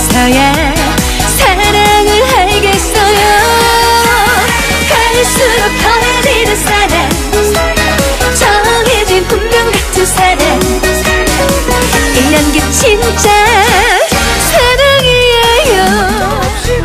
그래서야 사랑을 알겠어요. 갈수록 더해지는 사랑, 정해진 운명 같은 사랑, 1년기 진짜 사랑이에요.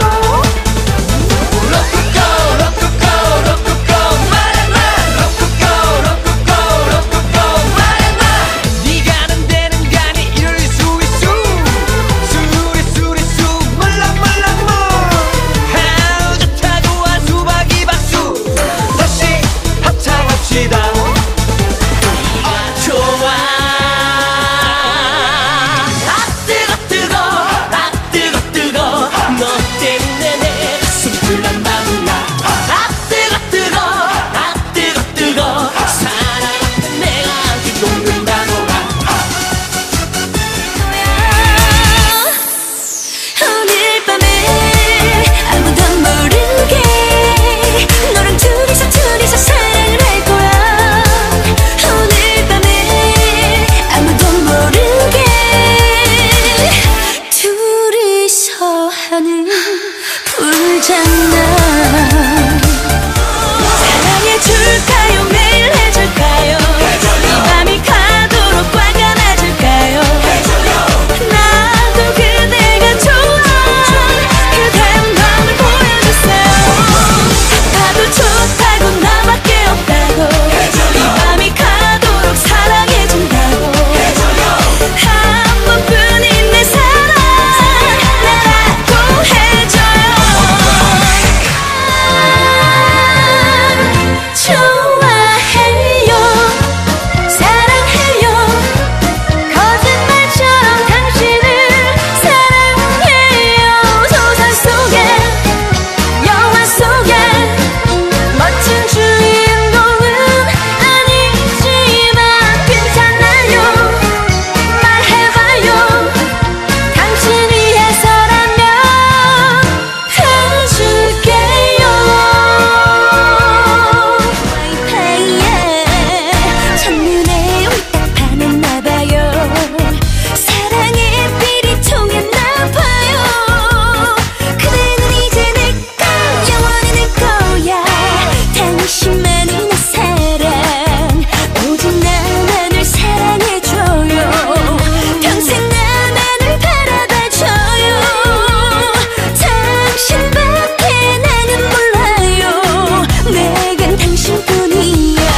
사랑해줄까요? 매일 해줄까요? 이 밤이 가도록 꽉 안아줄까요? 나도 그대가 좋아. 그대의 마음을 보여주세요. 아파도 좋다고 나밖에 없다고, 이 밤이 가도록 사랑해준다고, 한 번뿐인 내 사랑 나라고 해줘요. 좋아해요, 사랑해요, 거짓말처럼 당신을 사랑해요. 소설 속에, 영화 속에 멋진 주인공은 아니지만 괜찮아요. 말해봐요. 당신 위해서라면 해줄게요. 첫눈에 홀딱 반했나봐요. 사랑의 빛이 통했나봐요. 그대는 이제 내꺼, 영원히 내 거야. 당신만이 내 사랑, 오직 나만을 사랑해줘요. 평생 나만을 바라봐줘요. 당신밖에 나는 몰라요. 내겐 당신뿐이야.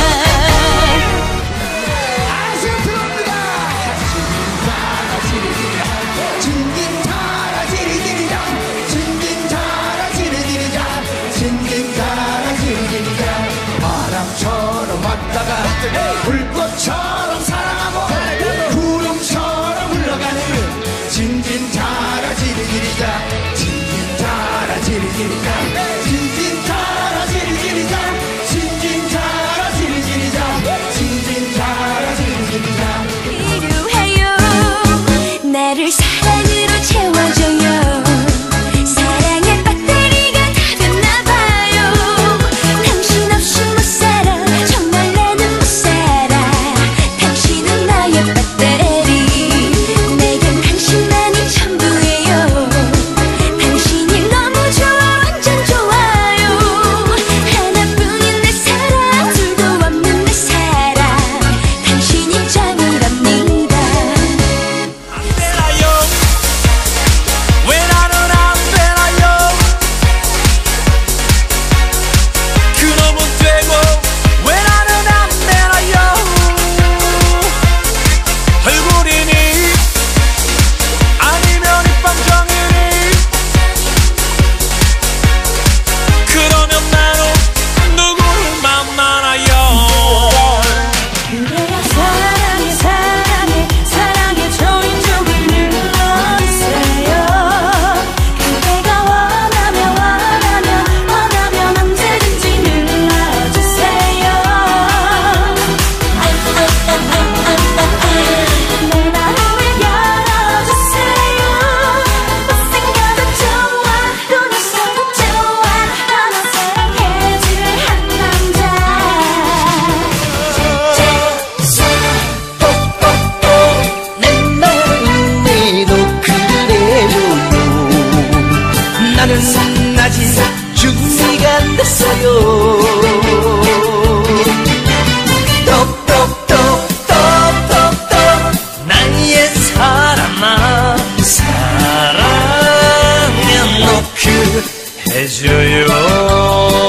바람처럼 왔다가 불꽃처럼 사랑하고 구름처럼 흘러가는 진진자라 지리지리자, 진진자라 지리지리자, 진진자라 지리지리자, 진진자라 지리지리자, 진진자라 지리지리자. 필요해요. 나를 사랑으로 채워줘요. 사랑의 배터리가 다 됐나봐요. 당신 없이 못 살아, 정말 나는 못 살아. 당신은 나의 배터리, 내겐 당신만이 전부예요. 당신이 너무 좋아, 완전 좋아. 행복해 해줘요.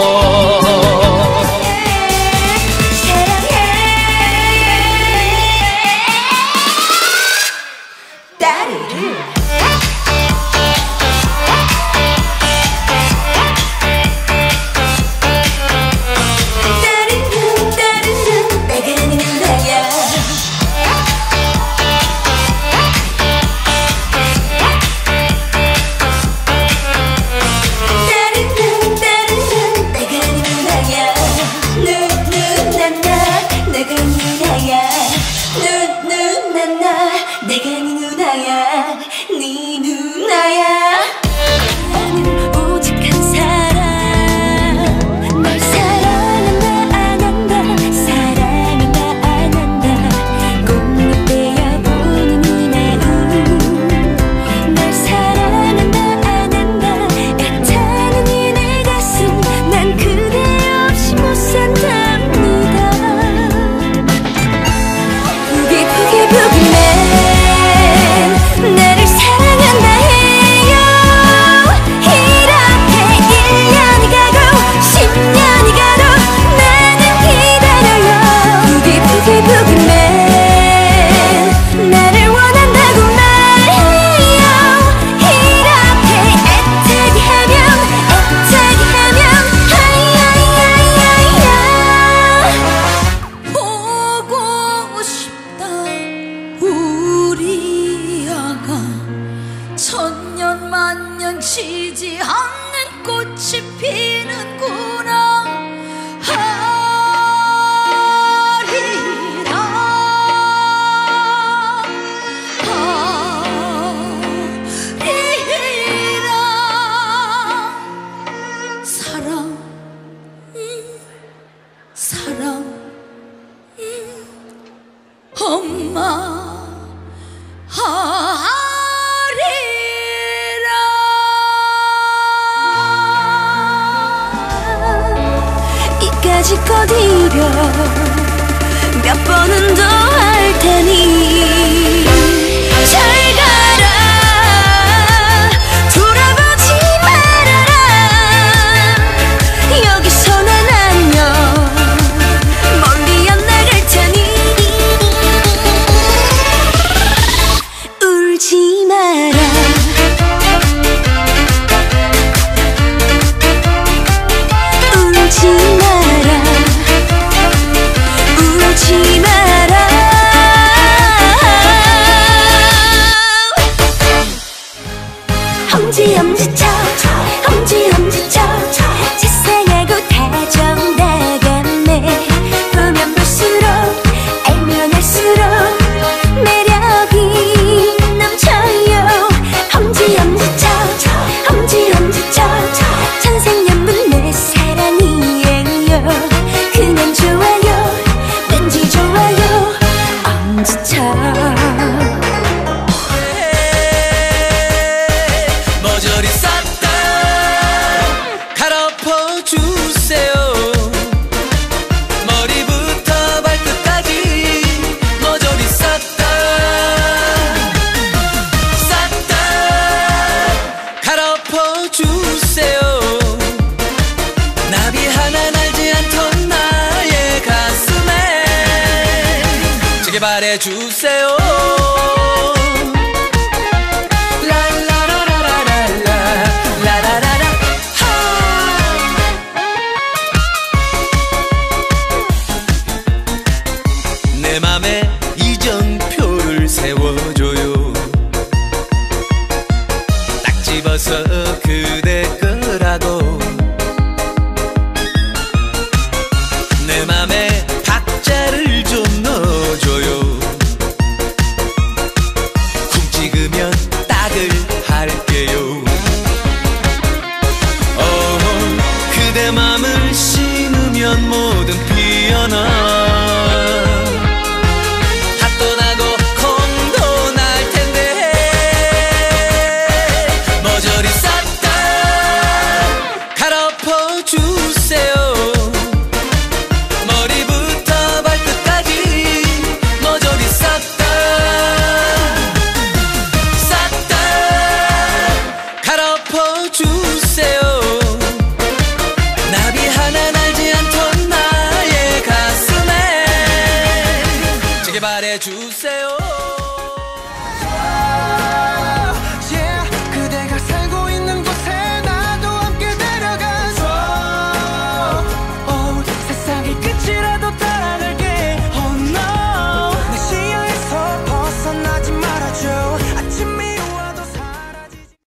지지 않는 꽃이 피는구나. 하리라 하리라. 사랑 사랑 엄마 이까짓 이려 몇 번은 더 할 테니 잘 가라. 돌아보지 말아라. 여기서 난 안녕 멀리 안 나갈 테니 울지 마라. 울지 마라. 울지 마라. 엄지 엄지척 엄지 엄지척 자상하고 다정다감해. 보면 볼수록 알면 알수록 매력이 넘쳐요. 엄지 엄지척 엄지 엄지척 천생연분 내 사랑이에요. 그냥 좋아요 왠지 좋아요 엄지척. 머저리 싹다 갈아엎어 주세요. 머리부터 발끝까지 머저리 싹다 갈아엎어 주세요. 나비 하나 날지 않던 나의 가슴에 지게 바래주세요. 내 맘에 이정표를 세워줘요. 딱 집어서 그대 거라고. 내 맘에 박자를 좀 넣어줘요. 쿵 찍으면 딱을 할게요. 그대 맘을 심으면 뭐든 피어나. 갈아 제발해 주세요.